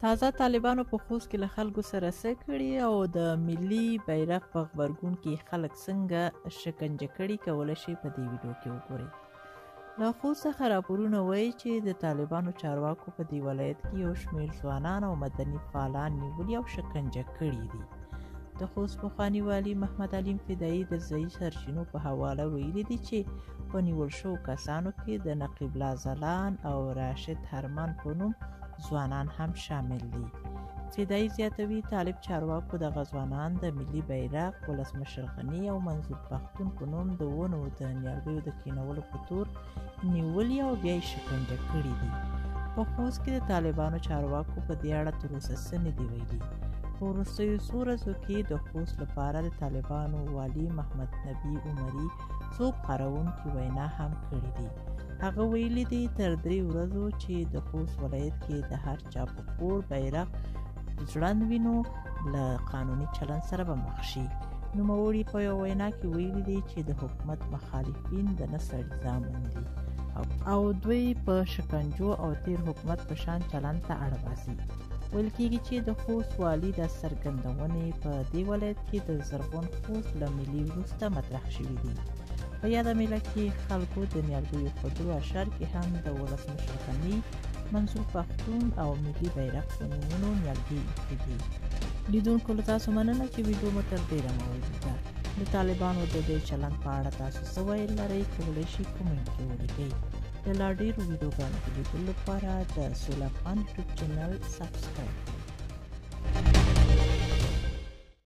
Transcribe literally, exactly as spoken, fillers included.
تازه طالبانو په خوست کې له خلکو سره څه کړي او د ملي بیرغ په غبرګون کې خلک څنګه شکنجه کړي کولی شي په دې ویډیو کې وګورئ. له خوست څخه راپورونه وایي چې د طالبانو چارواکو په دې ولایت کې یو شمېر ځوانان او مدني فعالان نیولي او شکنجه کړي دي. د خوست پخواني والي محمد علیم فدایي د ځایي سرچینو په حواله ویلي دي چې په نیول شوو کسانو کې د نقیب الله ځلاند او راشد هرمن په نوم ځوانان هم شامل دي. فدایي زیاتوي طالب چارواکو دغه ځوانان د ملي بیرغ، ولسمشر غني او منظور پښتون په نوم د ونو د نیالګیو د کینولو په تور نیولي او بیا یې شکنجه کړي دي. په خوست کې د طالبانو چارواکو په دې اړه تر اوسه څه نه دي ویلي. په وروستیو څو ورځو کې د خوست لپاره د طالبانو والي محمد نبي عمري څو خپرونکي وینا هم کړې دي. هغه ویلي دي تر درې ورځو چې د خوست ولایت کې د هر چا په کور بیرغ ځوړند وي نو له قانوني چلند سره به مخ شي. نوموړي په یوه وینا کې ویلي دي چې د حکومت مخالفین د نه سړي زامن دي او دوی په شکنجو او تیر حکومت په شان چلند ته اړ باسي. ویل کېږي چې د خوست والي د څرګندونې په دې ولایت کې د زرغون خوست له ملي وروسته مطرح شوي دي. په یاده میله کې خلکو د نیالګیو په درو اشار کې هم د ولسمشر غني، منظور پښتون او ملي بیرغ په نومونو نیالګي ایښي دي. لیدونکو له تاسو مننه چې ویډیو مو تر ډېره موجوده. د طالبانو د دې چلند په اړه تاسو څه ویل لرئ کولی شئ کومنټ کې ولیکئ. د لا ډېرو ویډیوګانو د لیدلو لپاره د سوله افغان یوټیوب چینل سبسکرایب کړئ.